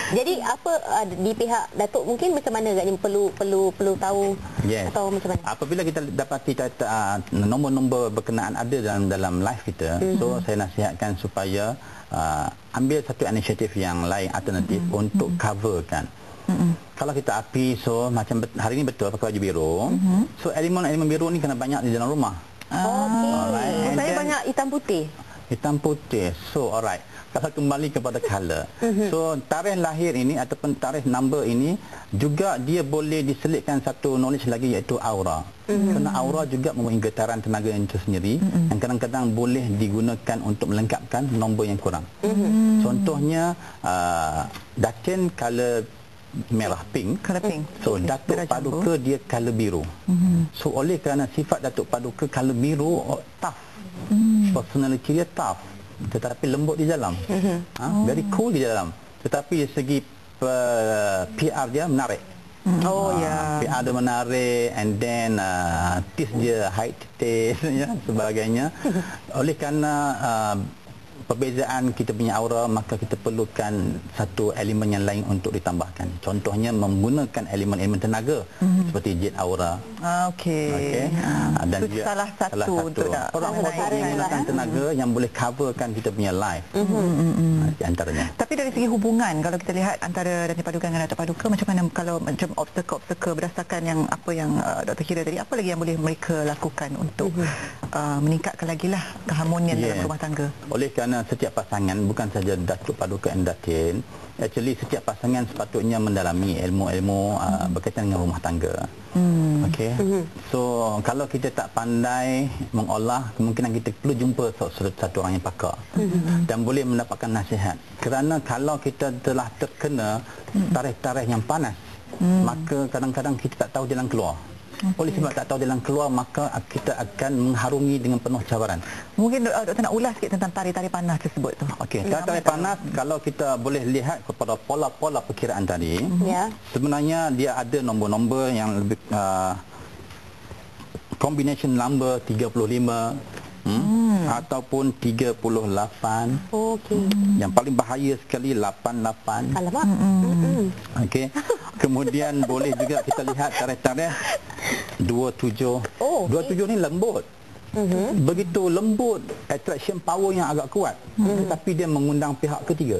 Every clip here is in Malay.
Jadi apa di pihak Datuk mungkin macam mana agaknya perlu tahu atau macam mana? Apabila kita dapati nombor-nombor berkenaan ada dalam live kita, so saya nasihatkan supaya ambil satu inisiatif yang lain alternatif untuk coverkan. Kalau kita api, so macam hari ini betul pakai baju biru, so elemen biru ni kena banyak di dalam rumah. Okey. Saya banyak hitam putih. Hitam putih. So alright. Kalau kembali kepada color. So tarikh lahir ini ataupun tarikh number ini juga dia boleh diselitkan satu knowledge lagi iaitu aura. Kerana aura juga mempunyai getaran tenaga yang tersendiri yang kadang-kadang boleh digunakan untuk melengkapkan nombor yang kurang. Contohnya Datin color merah pink. So Datuk Paduka dia color biru. So oleh kerana sifat Datuk Paduka color biru tough. Personality dia tough, tetapi lembut di dalam. Very cool di dalam. Tetapi dari segi PR dia menarik. PR dia menarik, and then taste dia high taste sebagainya. Oleh kerana perbezaan kita punya aura, maka kita perlukan satu elemen yang lain untuk ditambahkan. Contohnya menggunakan elemen-elemen tenaga seperti jet aura. Dan itu salah satu untuk orang menggunakan tenaga yang boleh coverkan kita punya live. Di antaranya. Tapi dari segi hubungan, kalau kita lihat antara Datin Paduka dengan Datuk Paduka, macam mana kalau macam obstacle berdasarkan yang apa yang Dr. Kira tadi, apa lagi yang boleh mereka lakukan untuk meningkatkan lagi lah keharmonian dalam rumah tangga? Oleh kerana setiap pasangan, bukan saja Datuk Paduka dan Datin, actually setiap pasangan sepatutnya mendalami ilmu-ilmu berkaitan dengan rumah tangga. So kalau kita tak pandai mengolah, kemungkinan kita perlu jumpa satu orang yang pakar dan boleh mendapatkan nasihat. Kerana kalau kita telah terkena tarikh-tarikh yang panas, maka kadang-kadang kita tak tahu jalan keluar. Oleh sebab tak tahu jalan keluar, maka kita akan mengharungi dengan penuh cabaran. Mungkin Doktor nak ulas sikit tentang tarikh-tarikh panas tersebut tu. Tarikh panas, kalau kita boleh lihat kepada pola-pola perkiraan tadi, sebenarnya dia ada nombor-nombor yang lebih combination number 35 ataupun 38. Yang paling bahaya sekali 88. Alamak. Kemudian boleh juga kita lihat tarikh-tarikh 27. 27 ni lembut. Begitu lembut, attraction power yang agak kuat. Tetapi dia mengundang pihak ketiga.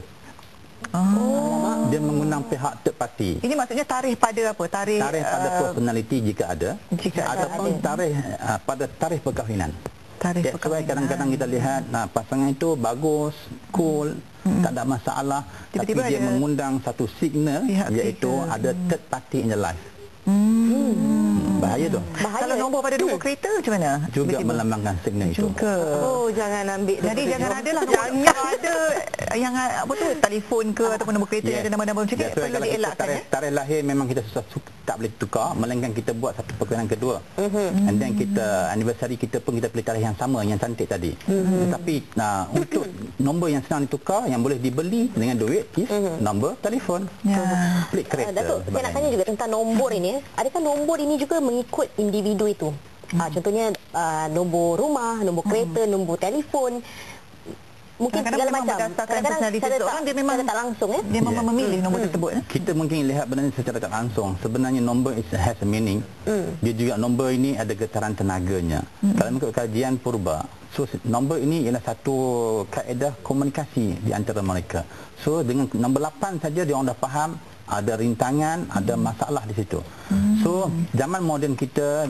Dia mengundang pihak third party. Ini maksudnya tarikh pada apa? Tarikh pada personality jika ada, ataupun tarikh pada tarikh perkahwinan. That's why kadang-kadang kita lihat pasangan itu bagus, cool, tak ada masalah, tapi dia mengundang satu signal iaitu ada third party in the life. Bahaya tu. Kalau nombor pada nombor kereta macam mana? Juga melambangkan signal itu. Jangan ambil. Jadi jangan ada lah. Jangan ada yang apa tu, telefon ke ataupun nombor kereta yang ada nama-nama macam ni, perlu dielakkan. Tarikh lahir memang kita tak boleh tukar, melainkan kita buat satu perkahwinan kedua. And then kita anniversary kita pun kita pilih tarikh yang sama, yang cantik tadi. Tetapi untuk nombor yang senang ditukar, yang boleh dibeli dengan duit is nombor telefon. Plate kereta. Datuk, saya nak tanya juga tentang nombor ini. Adakah nombor ini juga mengikut individu itu? Contohnya nombor rumah, nombor kereta, nombor telefon. Mungkin segala macam. Kadang-kadang dia memang tak langsung dia memang memilih nombor tersebut. Kita mungkin lihat benda ini secara tak langsung. Sebenarnya nombor has a meaning. Dia juga nombor ini ada getaran tenaganya. Kalau mengikut kajian purba, so nombor ini ialah satu kaedah komunikasi di antara mereka. So dengan nombor 8 saja dia orang dah faham ada rintangan, ada masalah di situ. So zaman moden kita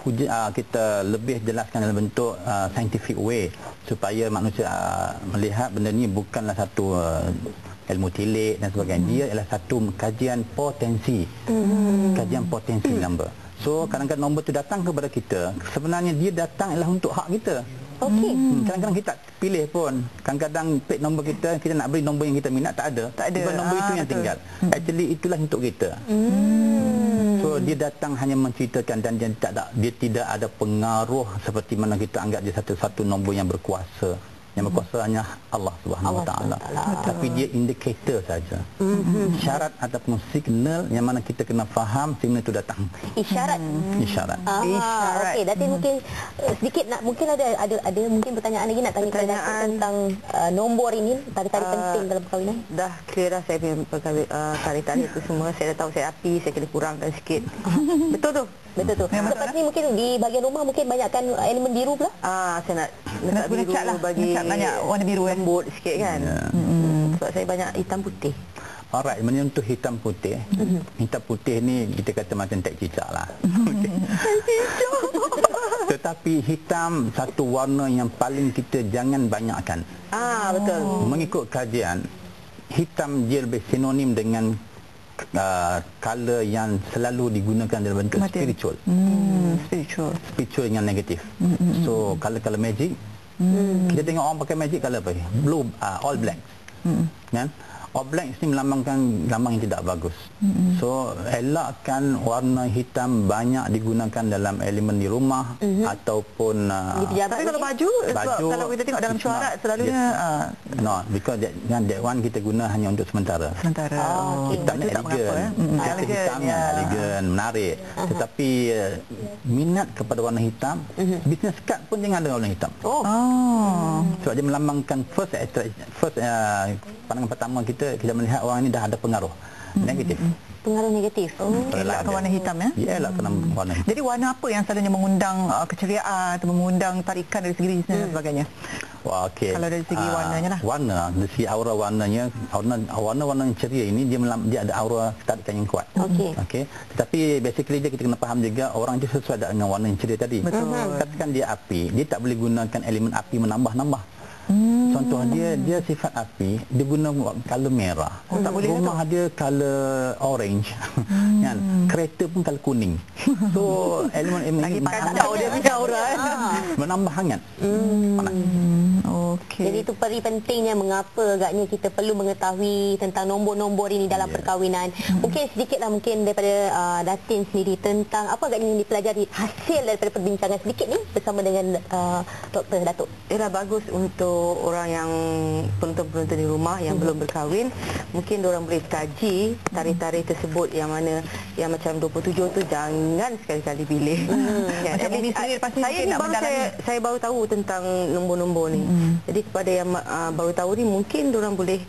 lebih jelaskan dalam bentuk scientific way supaya manusia melihat benda ni bukanlah satu ilmu tilik dan sebagainya. Dia ialah satu kajian potensi. Kajian potensi nombor. So kadang-kadang nombor tu datang kepada kita, sebenarnya dia datang ialah untuk hak kita. Kadang-kadang kita tak pilih pun. Kadang-kadang plate nombor kita nak beri nombor yang kita minat, tak ada. Bukan nombor itu yang tinggal. Actually itulah untuk kita. So dia datang hanya menceritakan, dan dia tidak ada pengaruh seperti mana kita anggap dia satu nombor yang berkuasa. Yang berkuasa hanya Allah Subhanahu Wa Taala. Tapi dia indikator saja. Syarat ataupun signal yang mana kita kena faham signal itu datang. Isyarat. Isyarat. Isyarat. Okey, Datin mungkin sedikit nak mungkin ada mungkin pertanyaan lagi nak tanya kepada Datin tentang nombor ini, tari-tari penting dalam perkahwinan. Dah clear dah saya punya tari-tari itu semua. Saya dah tahu saya api, saya kena kurangkan sikit. Betul tu. Betul tu. Lepas ni mungkin di bahagian rumah mungkin banyakkan elemen biru pula. Saya nak Guna biru cat lah. bagi Guna cat banyak warna biru kan. lembut sikit kan. Sebab saya banyak hitam putih. Alright, menyentuh hitam putih. Hitam putih ni kita kata macam tak cicak lah. Okey. Tetapi hitam satu warna yang paling kita jangan banyakkan. Betul. Mengikut kajian, hitam dia lebih sinonim dengan color yang selalu digunakan dalam bentuk spiritual. Spiritual yang negatif. So color magic. Kita tengok orang pakai magic color apa? Blue, all black. Kan? All black ni melambangkan lambang yang tidak bagus. So elakkan warna hitam banyak digunakan dalam elemen di rumah ataupun Tapi kalau baju kalau kita tengok dalam syuarat selalunya no, because that one kita guna hanya untuk sementara. Hitam ni elegan. Hitam elegan, menarik. Tetapi minat kepada warna hitam, business card pun jangan ada warna hitam. Sebab dia melambangkan first pandangan pertama kita melihat orang ini dah ada pengaruh negatif. Pengaruh negatif. Elak ke warna hitam ya? Ya, elak kena warna hitam. Jadi warna apa yang selalunya mengundang keceriaan atau mengundang tarikan dari segi bisnes dan sebagainya? Wah, okey. Kalau dari segi warnanya lah. Warna, dari segi aura warnanya, warna-warna yang ceria ini dia ada aura tarikan yang kuat. Okey. Tetapi basically kita kena faham juga orang itu sesuai dengan warna yang ceria tadi. Betul. Katakan dia api, dia tak boleh gunakan elemen api menambah-nambah. Contoh dia sifat api, dia guna color merah. Tak boleh rumah dia color orange. Kan? Kereta pun color kuning. So elemen ini tahu dia punya aura menambah hangat. Panas. Jadi itu pentingnya mengapa agaknya kita perlu mengetahui tentang nombor-nombor ini dalam perkahwinan. Mungkin sedikitlah mungkin daripada Datin sendiri tentang apa agaknya yang dipelajari hasil daripada perbincangan sedikit ni bersama dengan Dr. Datuk. Ialah bagus untuk orang yang penonton-penonton di rumah yang belum berkahwin, mungkin diorang boleh kaji tari-tari tersebut yang mana yang macam 27 tu jangan sekali-kali pilih. Macam Umi sendiri pasti saya ni saya baru tahu tentang nombor-nombor ni. Jadi kepada yang baru tahu ni mungkin diorang boleh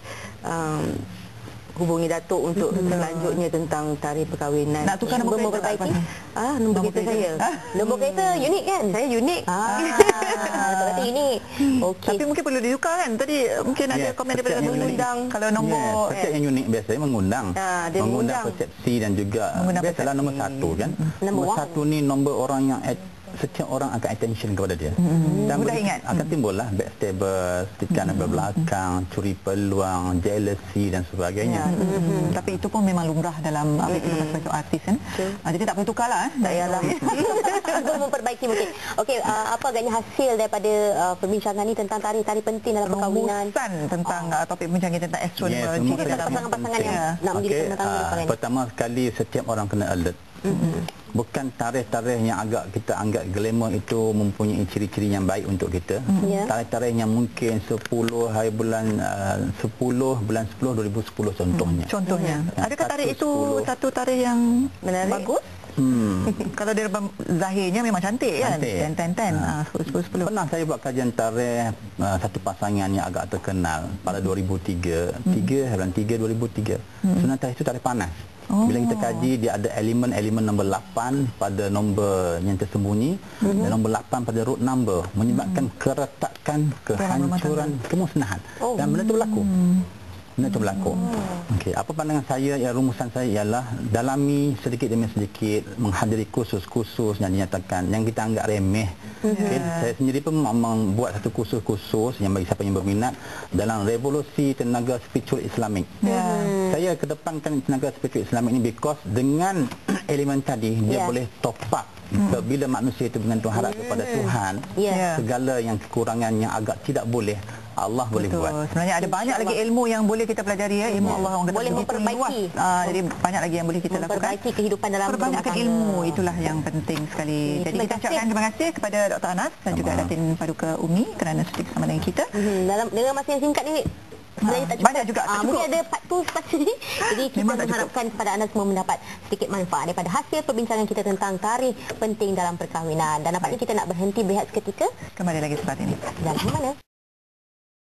hubungi Datuk untuk selanjutnya tentang tari perkahwinan. Nak tukar nombor memperbaiki? Nombor kereta saya. Nombor kereta unik kan? Saya unik. Berarti unik. Okey. Tapi mungkin perlu ditukar kan? Tadi mungkin ada komen daripada mengundang kalau nombor setiap yang unik biasanya mengundang. Dia mengundang persepsi dan juga biasalah nombor satu kan. Nombor satu ni nombor orang yang setiap orang akan attention kepada dia. Dan mudah ingat. Akan timbullah backstabbers, tekanan belakang, curi peluang, jealousy dan sebagainya. Tapi itu pun memang lumrah dalam kita sebagai artis kan. Jadi tak perlu tukarlah Tak payahlah. Untuk memperbaiki mungkin. Okey, apa agaknya hasil daripada perbincangan ni tentang tari-tari penting dalam perkahwinan? Rumusan tentang topik perbincangan kita tentang astrologi dalam pasangan-pasangan yang nak menjadi rumah tangga. Pertama sekali setiap orang kena alert. Bukan tarikh-tarikh yang agak kita anggap glamour itu mempunyai ciri-ciri yang baik untuk kita. Tarikh-tarikh yang mungkin 10 bulan 10 2010 contohnya. Adakah tarikh itu satu tarikh yang bagus? Kalau dia zahirnya memang cantik kan? 10. Pernah saya buat kajian tarikh satu pasangan yang agak terkenal pada 2003. 2003. Sebenarnya tarikh itu tarikh panas. Bila kita kaji, dia ada elemen nombor 8 pada nombor yang tersembunyi dan nombor 8 pada root number, menyebabkan keretakan, kehancuran, kemusnahan. Dan benda itu berlaku. Okey, apa pandangan saya, rumusan saya ialah dalami sedikit demi sedikit, menghadiri kursus-kursus yang dinyatakan yang kita anggap remeh. Saya sendiri pun membuat satu kursus-kursus yang bagi siapa yang berminat dalam revolusi tenaga spiritual Islamik. Saya kedepankan tenaga spiritual Islamik ini because dengan elemen tadi dia boleh top up. Bila manusia itu bergantung harap kepada Tuhan, segala yang kekurangan yang agak tidak boleh Allah boleh buat. Sebenarnya ada banyak lagi ilmu yang boleh kita pelajari ya. Ilmu Allah orang kata boleh begitu memperbaiki. luas. Jadi banyak lagi yang boleh kita lakukan. Memperbaiki kehidupan dalam rumah Perbanyakkan tangga. ilmu, itulah yang penting sekali. Jadi kita ucapkan terima kasih kepada Dr. Anas dan juga Datin Paduka Umi kerana sudi bersama dengan kita. Dengan masa yang singkat ni sebenarnya tak cukup. Banyak juga, tak cukup. Mungkin ada part 2 lepas ni. Jadi kita Memang tak mengharapkan kepada anda semua mendapat sedikit manfaat daripada hasil perbincangan kita tentang tarikh penting dalam perkahwinan. Dan nampaknya kita nak berhenti berehat seketika. Kembali lagi sesaat ini. Jangan ke mana.